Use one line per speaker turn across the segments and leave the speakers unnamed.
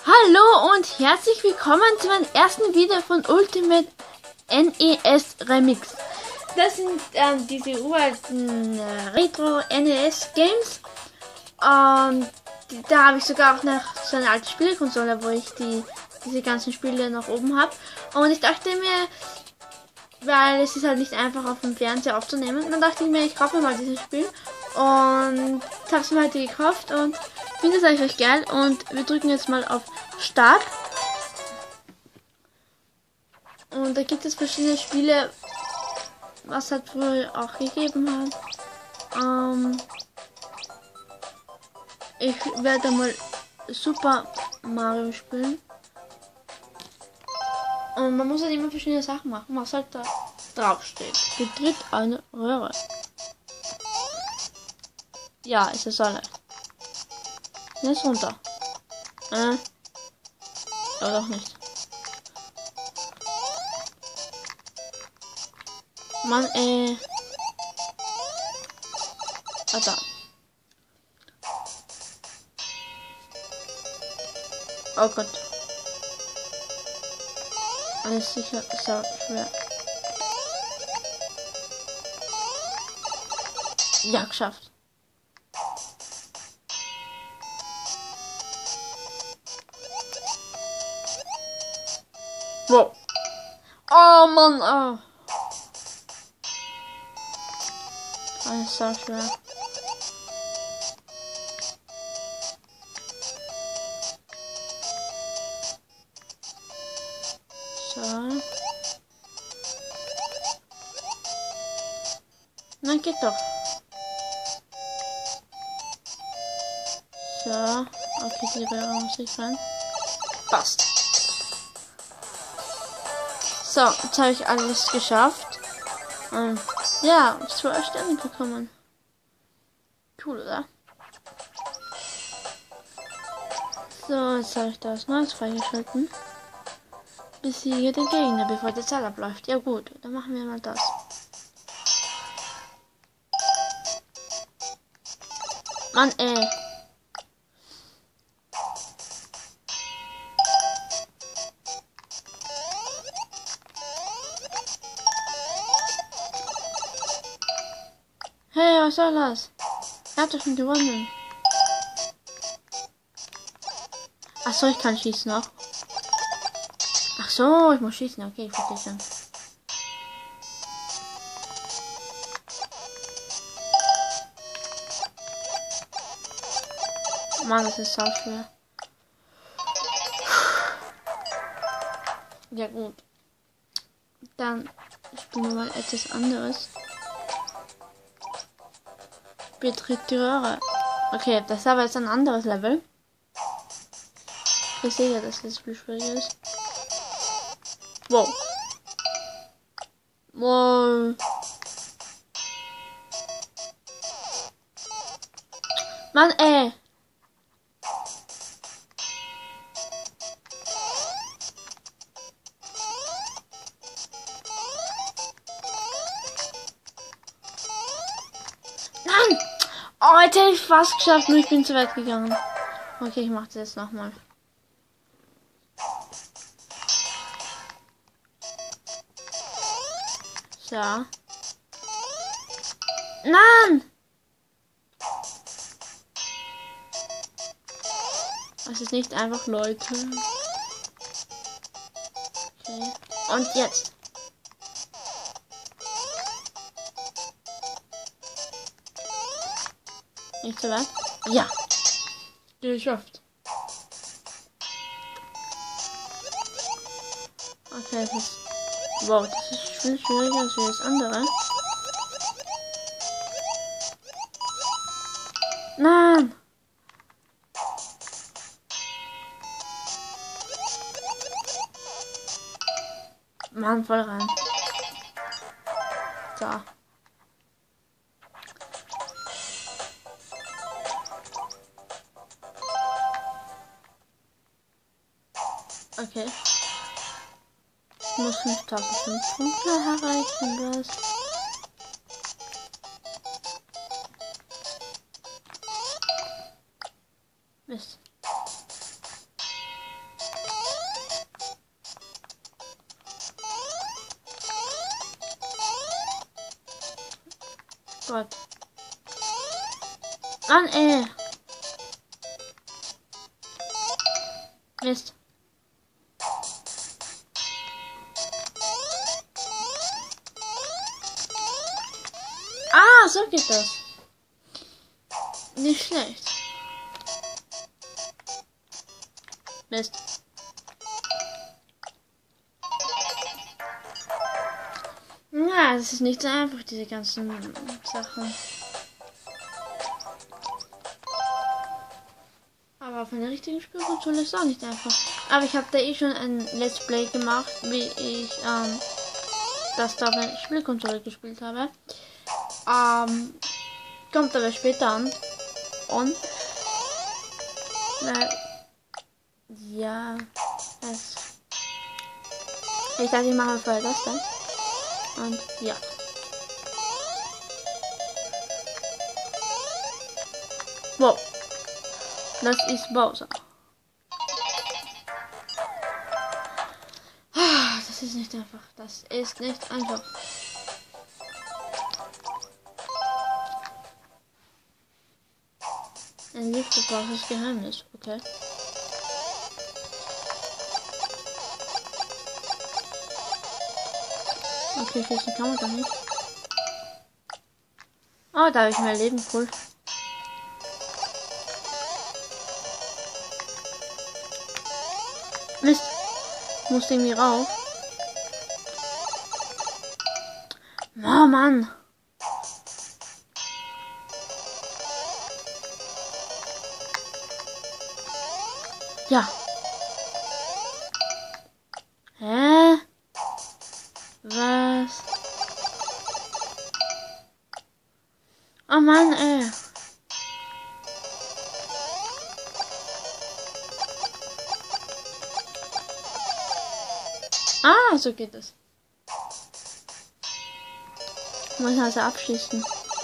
Hallo und herzlich willkommen zu meinem ersten Video von Ultimate NES Remix. Das sind diese uralten Retro NES Games. Da habe ich sogar auch noch so eine alte Spielekonsole, wo ich diese ganzen Spiele noch oben habe. Und ich dachte mir, weil es ist halt nicht einfach auf dem Fernseher aufzunehmen, dann dachte ich mir, ich kaufe mir mal dieses Spiel und habe es mir heute gekauft und finde es eigentlich recht geil. Und wir drücken jetzt mal auf Start. Und da gibt es verschiedene Spiele, was halt früher auch gegeben hat. Ich werde mal Super Mario spielen. Und man muss halt immer verschiedene Sachen machen, was halt da drauf steht. Betritt eine Röhre. Ja, ist es alle. Jetzt runter. Oder doch nicht. Mann, da. Oh Gott. Alles sicher sehr schwer. Ja, geschafft. Wow. Oh Mann, oh. Alles sehr schwer. So. Na, geht doch. So. Okay, die Röhre muss ich rein. Passt. So, jetzt habe ich alles geschafft. Ja, 2 Sterne bekommen. Cool, oder? So, jetzt habe ich das Neues freigeschalten. Besiege den Gegner, bevor die Zeit abläuft. Ja gut, dann machen wir mal das. Mann, Hey, was soll das? Er hat doch schon gewonnen. Ach so, ich kann schießen noch. Ach so, ich muss schießen. Okay, ich verstehe schon. Mann, das ist so schwer. Ja gut. Dann spielen wir mal etwas anderes. Betritt die Röhre. Okay, das ist aber jetzt ein anderes Level. Ich sehe ja, dass das Spiel schwierig ist. Wow. Wow. Mann, Nein! Oh, jetzt hätte ich fast geschafft, nur ich bin zu weit gegangen. Okay, ich mache das jetzt nochmal. So. Nein! Das ist nicht einfach, Leute. Okay. Und jetzt. Nicht so weit? Ja. Geschafft. Okay, das ist. Wow, das ist viel schwieriger als das andere. Nein! Mann, voll rein. So. Okay. Ich muss 5005 Punkte erreichen, das. Mist. Gott. Mann, ey. Mist. Ah, so geht das. Nicht schlecht. Mist. Ja, es ist nicht so einfach, diese ganzen Sachen. Aber auf einer richtigen Spielkonsole ist auch nicht einfach. Aber ich habe da eh schon ein Let's Play gemacht, wie ich das da auf einer Spielkonsole gespielt habe. Kommt aber später an. Und ja, ich dachte, ich mache vorher das dann. Und ja. Wow. Das ist Bowser. Das ist nicht einfach. Das ist nicht einfach. Ein liebgebrauchtes Geheimnis. Okay. Okay, schießen kann man gar nicht. Oh, da habe ich mehr Leben. Cool. Mist. Muss irgendwie rauf. Oh Mann. Ja. Hä? Was? Oh Mann, ey. Ah, so geht es. Man muss also abschießen.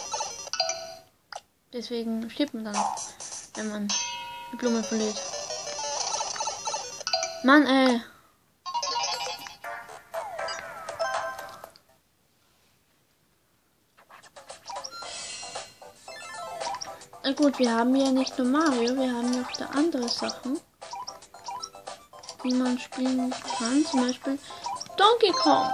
Deswegen stirbt man dann noch, wenn man die Blume verliert. Mann, ey. Na gut, wir haben ja nicht nur Mario, wir haben noch da andere Sachen, die man spielen kann. Zum Beispiel Donkey Kong.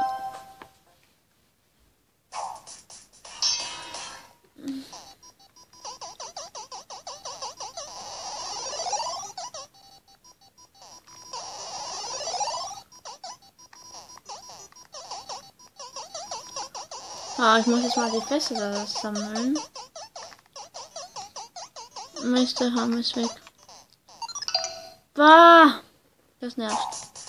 Ah, ich muss jetzt mal die Fässer da sammeln. Meister Hammer ist weg. Bah! Das nervt.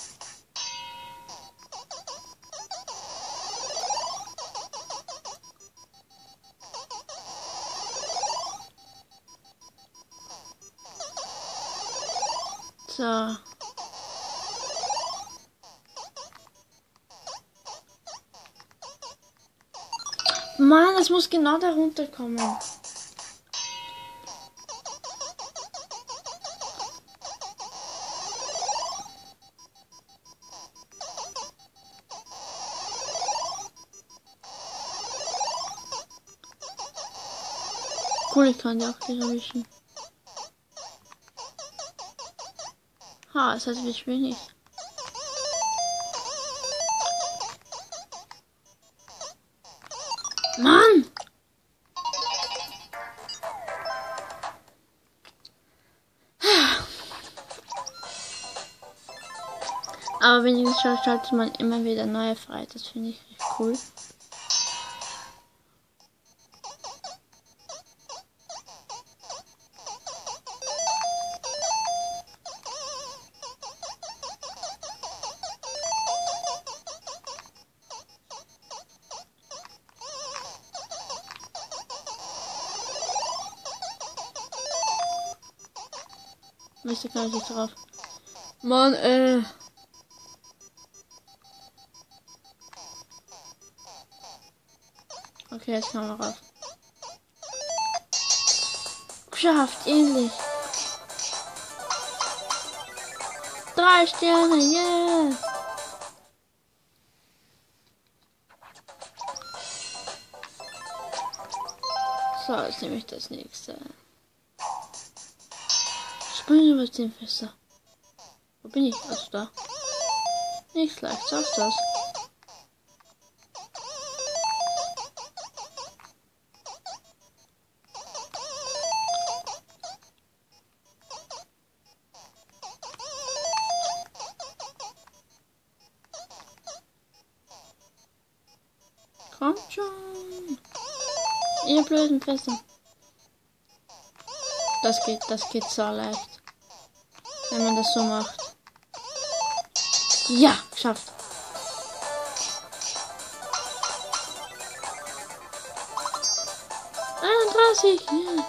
So. Mann, es muss genau da runterkommen. Cool, ich kann die auch wieder erwischen. Ha, es hat wirklich wenig. Mann! Aber wenigstens schaltet man immer wieder neue frei. Das finde ich echt cool. Müsste gar nicht drauf. Mann, Okay, jetzt kann man rauf. Geschafft, ähnlich. 3 Sterne, yeah! So, jetzt nehme ich das nächste. Springen über 10 Fässer. Wo bin ich? Also da. Nicht leicht, sagst das. Kommt schon. Ihr blöden Fässer. Das geht so leicht. Wenn man das so macht. Ja, geschafft. Ja.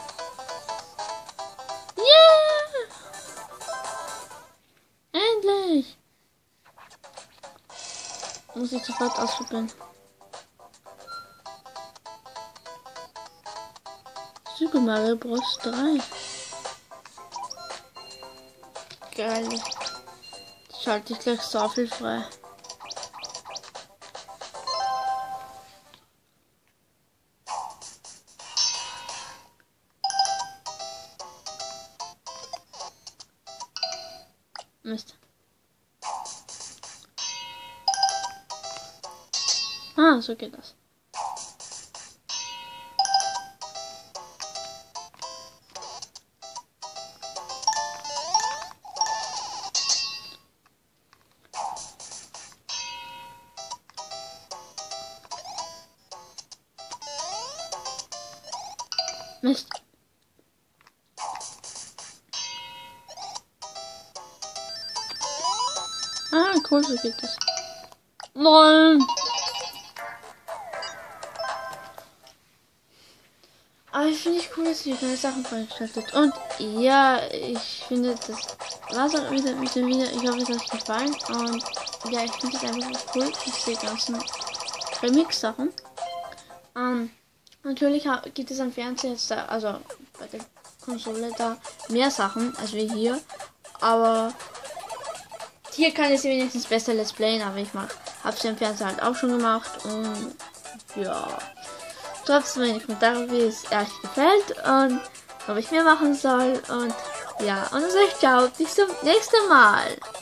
Ja! Endlich! Muss ich sofort ausprobieren. Super Mario Bros. 3. Geil. Schalte ich gleich so viel frei. Mist. Ah, so geht das. Mist. Ah, cool, so geht das. Nein! Aber ich finde es cool, dass ihr neue Sachen freigeschaltet. Und ja, ich finde, das war's auch wieder mit dem Video. Ich hoffe, es hat euch gefallen. Und ja, ich finde es einfach cool, diese ganzen Remix-Sachen. Natürlich gibt es am Fernseher jetzt da, also bei der Konsole da mehr Sachen als wir hier. Aber hier kann ich sie wenigstens besser Let's Playen, aber ich habe sie am Fernseher halt auch schon gemacht. Und ja, trotzdem meine Kommentare, wie es euch gefällt und ob ich mehr machen soll. Und ja, und dann sage ich ciao, bis zum nächsten Mal.